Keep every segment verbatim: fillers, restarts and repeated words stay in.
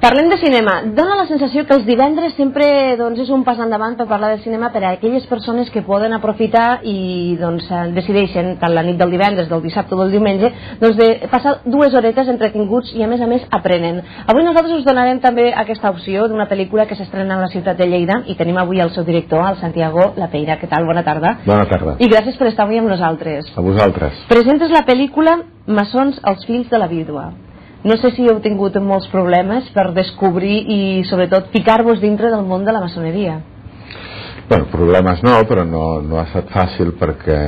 Parlem de cinema. Dóna la sensació que els divendres sempre doncs, és un pas endavant per parlar de cinema per a aquelles persones que poden aprofitar i doncs, decideixen, tant la nit del divendres, del dissabte o del diumenge, doncs, de passar dues horetes entretinguts i a més a més aprenen. Avui nosaltres us donarem també aquesta opció d'una pel·lícula que s'estrena a la ciutat de Lleida i tenim avui el seu director, el Santiago Lapeira. Què tal? Bona tarda. Bona tarda. I gràcies per estar avui amb nosaltres. A vosaltres. Presentes la pel·lícula Maçons, els fills de la vídua. No sé si heu tingut molts problemes per descobrir i, sobretot, ficar-vos dintre del món de la maçoneria. Bueno, problemes no, però no, no ha estat fàcil perquè,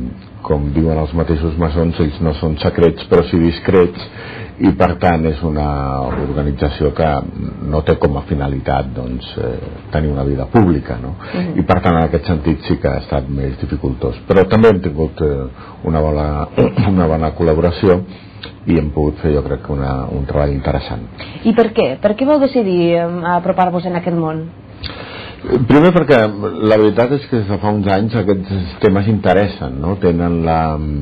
com diuen els mateixos maçons, ells no són secrets, però sí discrets, i per tant és una organització que no té com a finalitat doncs, eh, tenir una vida pública, no? Uh-huh. I per tant en aquest sentit sí que ha estat més dificultós, però també hem tingut eh, una, bona, una bona col·laboració i hem pogut fer jo crec que una, un treball interessant. I per què? Per què vau decidir apropar-vos en aquest món? Primer perquè la veritat és que des de fa uns anys aquests temes interessen, no? Tenen la,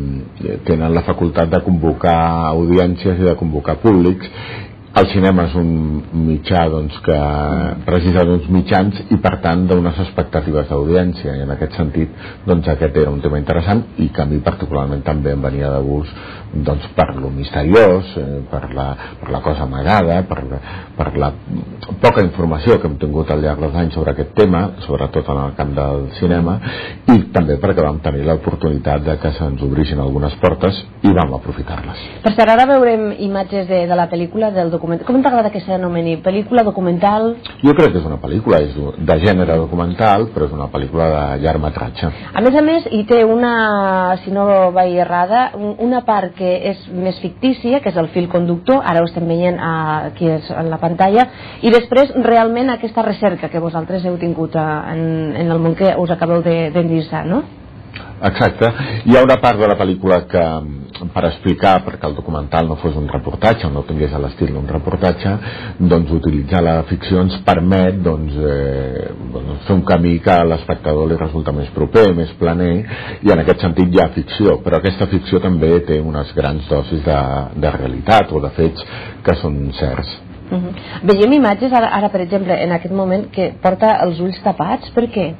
tenen la facultat de convocar audiències i de convocar públics. El cinema és un mitjà doncs, que precisa d'uns mitjans i per tant d'unes expectatives d'audiència, i en aquest sentit doncs, aquest era un tema interessant i que a mi particularment també em venia de gust doncs, per lo misteriós, eh, per, la, per la cosa amagada, per, per la poca informació que hem tingut al llarg dels anys sobre aquest tema, sobretot en el camp del cinema, i també perquè vam tenir l'oportunitat de que se'ns obrissin algunes portes i vam aprofitar-les. Per cert, ara veurem imatges de, de la pel·lícula, del documental. Com t'agrada que s'anomeni? Pel·lícula, documental? Jo crec que és una pel·lícula, és de gènere documental, però és una pel·lícula de llargmetratge. A més a més, hi té una, si no vaig errada, una part que és més fictícia, que és el fil conductor, ara ho estem veient aquí en la pantalla, i després realment aquesta recerca que vosaltres heu tingut en, en el món que us acabeu d'endinsar, no? Exacte. Hi ha una part de la pel·lícula que, per explicar, perquè el documental no fos un reportatge, no tingués a l'estil d'un reportatge, doncs utilitzar la ficció ens permet doncs, eh, doncs fer un camí que a l'espectador li resulta més proper, més planer, i en aquest sentit hi ha ficció, però aquesta ficció també té unes grans dosis de, de realitat o de fets que són certs. Uh-huh. Veiem imatges ara, ara, per exemple, en aquest moment que porta els ulls tapats, per què?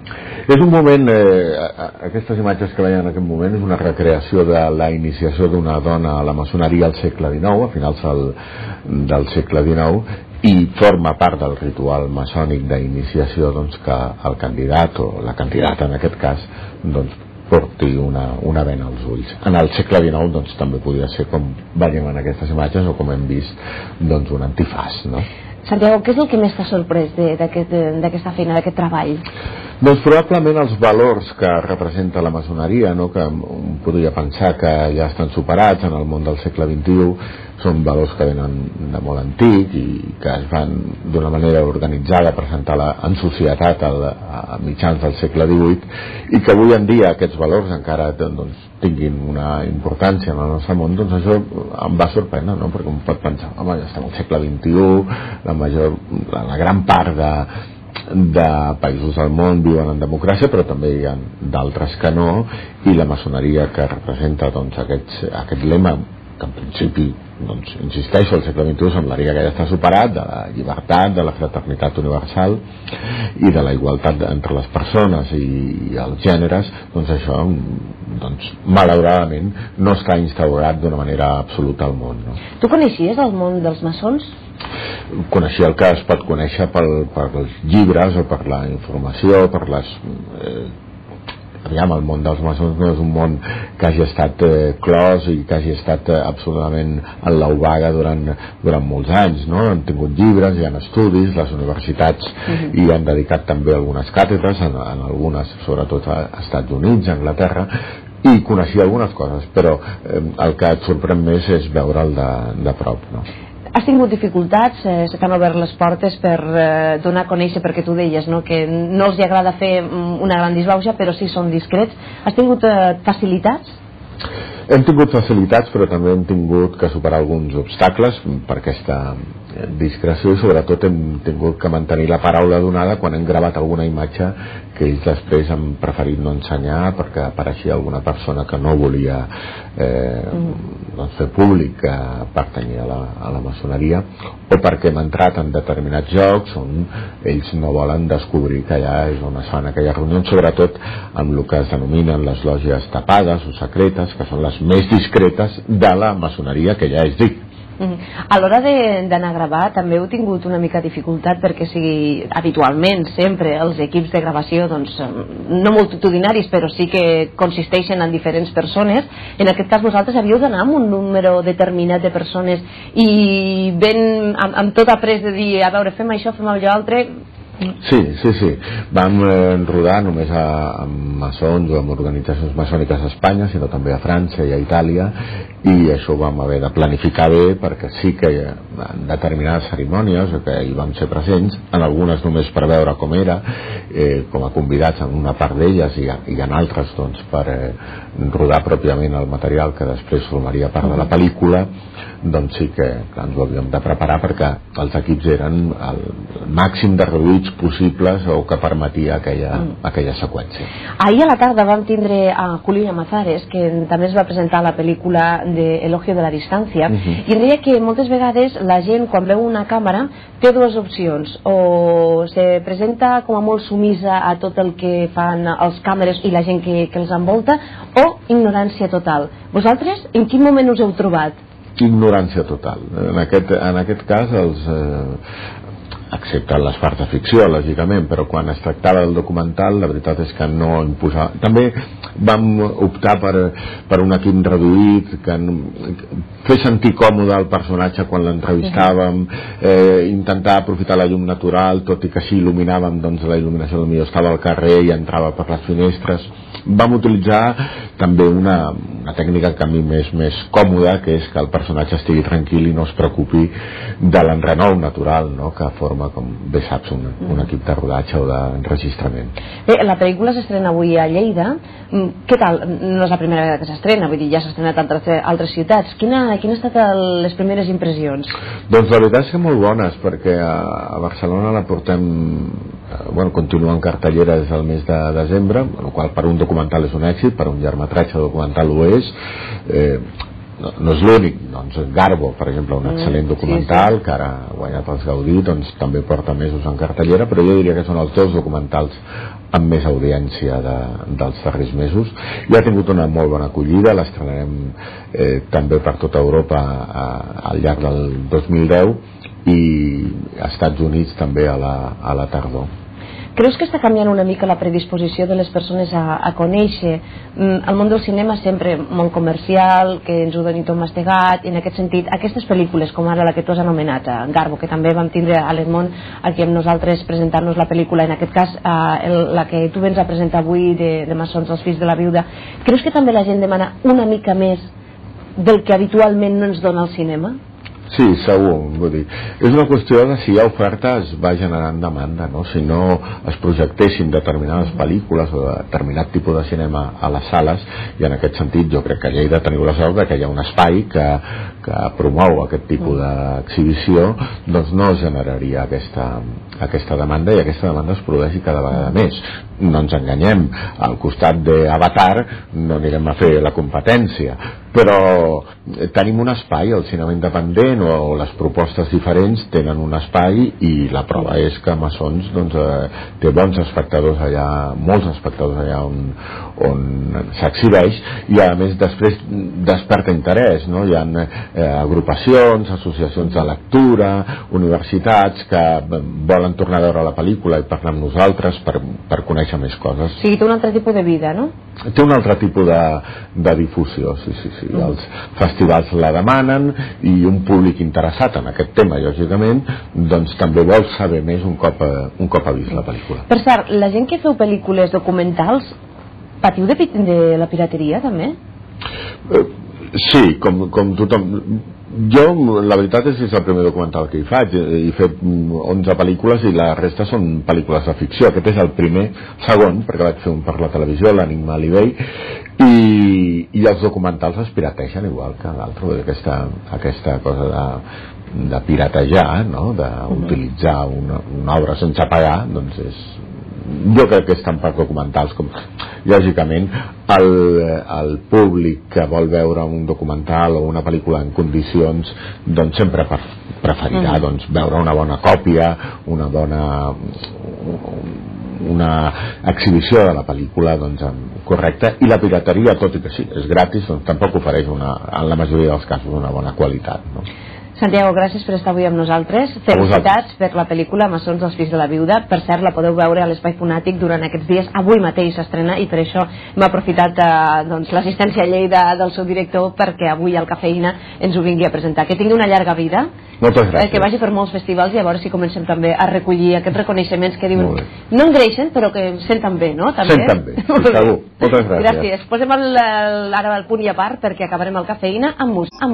És un moment, eh, aquestes imatges que veiem en aquest moment és una recreació de la iniciació d'una dona a la maçoneria al segle dinou, a finals del, del segle dinou, i forma part del ritual maçònic d'iniciació doncs, que el candidat o la candidata en aquest cas doncs, porti una, una vena als ulls. En el segle dinou doncs, també podria ser com veiem en aquestes imatges o com hem vist doncs, un antifàs, no? Santiago, què és el que més t'ha sorprès d'aquesta feina, d'aquest treball? Doncs probablement els valors que representa la maçoneria, no? Que un podria pensar que ja estan superats en el món del segle vint-i-u, són valors que venen de molt antic i que es van d'una manera organitzada presentar la, en societat al, a mitjans del segle divuit, i que avui en dia aquests valors encara doncs, tinguin una importància en el nostre món, doncs això em va sorprendre, no? Perquè un pot pensar, home, ja estem al segle vint-i-u, la major, la, la gran part de de països del món viuen en democràcia, però també hi ha d'altres que no, i la maçoneria que representa doncs, aquest, aquest lema que en principi, doncs, insisteixo, al segle vint-i-u semblaria que ja està superat, de la llibertat, de la fraternitat universal i de la igualtat entre les persones i els gèneres, doncs això doncs, malauradament no està instaurat d'una manera absoluta al món, no? Tu coneixies el món dels maçons? Coneixia el que es pot conèixer per, per els llibres o per la informació, per les... Eh, aviam, el món dels maçons no és un món que hagi estat eh, clos i que hagi estat eh, absolutament en l'aubaga durant, durant molts anys, no? Han tingut llibres, hi ha estudis, les universitats uh-huh. hi han dedicat també algunes càtedres, en, en algunes, sobretot a Estats Units, a Anglaterra, i coneixia algunes coses, però eh, el que et sorprèn més és veure'l de, de prop, no? Has tingut dificultats? Eh, se t'han obert les portes per eh, donar a conèixer, perquè tu deies no? Que no els agrada fer una gran disbauxa, però sí són discrets. Has tingut eh, facilitats? Hem tingut facilitats, però també hem tingut que superar alguns obstacles per aquesta discreció, i sobretot hem tingut que mantenir la paraula donada quan hem gravat alguna imatge que ells després han preferit no ensenyar perquè apareixia alguna persona que no volia eh, mm. doncs, fer públic que pertanyia a la, a la maçoneria, o perquè hem entrat en determinats jocs on ells no volen descobrir que allà és on es fan aquelles reunions, sobretot amb el que es denominen les lògies tapades o secretes, que són les més discretes de la maçoneria, que ja és dir. A l'hora d'anar a gravar també heu tingut una mica dificultat, perquè si habitualment sempre els equips de gravació doncs, no multitudinaris però sí que consisteixen en diferents persones, en aquest cas vosaltres havíeu d'anar amb un número determinat de persones i ben amb, amb tot après de dir a veure fem això, fem allò altre. Sí, sí, sí. Vam eh, rodar només a, amb maçons o amb organitzacions maçòniques a Espanya, sinó també a França i a Itàlia, i això ho vam haver de planificar bé, perquè sí que en determinades cerimònies que hi vam ser presents, en algunes només per veure com era, eh, com a convidats en una part d'elles, i, i en altres doncs, per eh, rodar pròpiament el material que després formaria part de la pel·lícula. Doncs sí que ens ho havíem de preparar perquè els equips eren el màxim de reduïts possibles o que permetia aquella, mm. aquella seqüència. Ahir a la tarda vam tindre a Julio Llamazares, que també es va presentar la pel·lícula de Elogio de la Distància, uh -huh. i em deia que moltes vegades la gent quan veu una càmera té dues opcions: o se presenta com a molt sumisa a tot el que fan els càmeres i la gent que, que els envolta, o ignorància total. Vosaltres en quin moment us heu trobat? Ignorància total. En aquest, en aquest cas els eh, excepte les parts de ficció, lògicament, però quan es tractava del documental la veritat és que no imposava. També vam optar per, per un equip reduït que fer sentir còmode el personatge quan l'entrevistàvem, eh, intentar aprofitar la llum natural, tot i que així il·luminàvem, doncs la il·luminació del millor estava al carrer i entrava per les finestres. Vam utilitzar també una, una tècnica que a mi m'és més còmoda, que és que el personatge estigui tranquil i no es preocupi de l'enrenou natural, no?, que forma, com bé saps, un, un equip de rodatge o d'enregistrament. Bé, la pel·lícula s'estrena avui a Lleida. Què tal? No és la primera vegada que s'estrena, vull dir, ja s'ha estrenat a altres, altres ciutats. Quina, quines han estat les primeres impressions? Doncs la veritat és que molt bones, perquè a, a Barcelona la portem, bueno, continua en cartellera des del mes de desembre, el qual per un documental és un èxit, per un llargmetratge documental ho és. Eh, no, no és l'únic, doncs Garbo, per exemple, un excel·lent documental, sí, sí, que ara ha guanyat els Gaudí, doncs també porta mesos en cartellera, però jo diria que són els dos documentals amb més audiència de, dels darrers mesos, i ha tingut una molt bona acollida. L'estrenarem eh, també per tota Europa a, al llarg del dos mil deu i als Estats Units també a la, a la tardor. Creus que està canviant una mica la predisposició de les persones a, a conèixer el món del cinema, sempre molt comercial, que ens ho doni tot mastegat, i en aquest sentit aquestes pel·lícules com ara la que tu has anomenat, Garbo, que també vam tindre a l'Edmond aquí amb nosaltres presentar-nos la pel·lícula, en aquest cas eh, el, la que tu vens a presentar avui de, de Maçons, els fills de la viuda, creus que també la gent demana una mica més del que habitualment no ens dona el cinema? Sí, segur, vull dir, és una qüestió de si hi ha oferta es va generant demanda, no? Si no es projectessin determinades pel·lícules o determinat tipus de cinema a les sales, i en aquest sentit jo crec que a Lleida teniu la sort que hi ha un espai que, que promou aquest tipus d'exhibició, doncs no generaria aquesta, aquesta demanda, i aquesta demanda es produeix cada vegada més. No ens enganyem, al costat d'Avatar no anirem a fer la competència, però tenim un espai, el cinema independent o les propostes diferents tenen un espai, i la prova és que Maçons doncs, eh, té bons espectadors allà, molts espectadors allà on, on s'exhibeix, i a més després desperta interès, no? Hi ha eh, agrupacions, associacions de lectura, universitats que volen tornar a veure la pel·lícula i parlar amb nosaltres per, per conèixer més coses. Sí, té un altre tipus de vida, no? Té un altre tipus de, de difusió, sí, sí, sí. Mm. Els festivals la demanen, i un públic interessat en aquest tema, lògicament, doncs també vol saber més un cop, un cop ha vist la pel·lícula. Per cert, la gent que feu pel·lícules documentals, patiu de, de la pirateria, també? Eh, sí, com, com tothom. Jo, la veritat és que és el primer documental que hi faig. He fet onze pel·lícules i la resta són pel·lícules de ficció. Aquest és el primer, segon, perquè vaig fer un per la televisió, l'Enigma Alibey, i, i els documentals es pirategen igual que l'altre. Aquesta, aquesta cosa de, de piratejar, no?, d'utilitzar una, una obra sense pagar, doncs és jo crec que estan per documentals, com lògicament el, el públic que vol veure un documental o una pel·lícula en condicions doncs sempre preferirà mm. doncs, veure una bona còpia, una bona una exhibició de la pel·lícula doncs, correcta, i la pirateria, tot i que sí, és gratis, doncs, tampoc ofereix una, en la majoria dels casos una bona qualitat, no? Santiago, gràcies per estar avui amb nosaltres. Felicitats per la pel·lícula Maçons dels fills de la viuda. Per cert, la podeu veure a l'Espai Fonàtic durant aquests dies. Avui mateix s'estrena i per això m'ha aprofitat eh, doncs, l'assistència a Lleida del seu director perquè avui al Cafeïna ens ho vingui a presentar. Que tingui una llarga vida. Moltes gràcies. Eh, que vagi per molts festivals i a veure si comencem també a recollir aquests reconeixements que diuen no engreixen però que senten bé, no? També? Senten bé, segur. Moltes gràcies. Gràcies. Posem el, el, ara el punt i a part perquè acabarem el Cafeïna amb música.